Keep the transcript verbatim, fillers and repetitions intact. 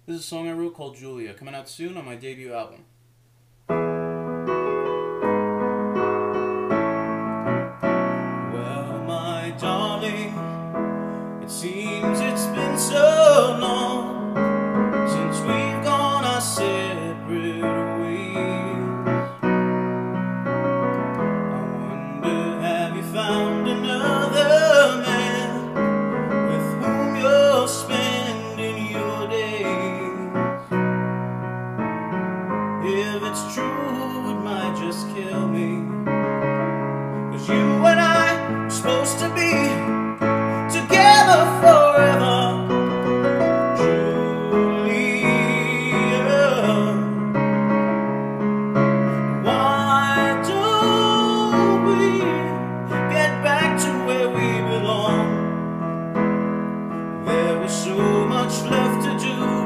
This is a song I wrote called Julia, coming out soon on my debut album.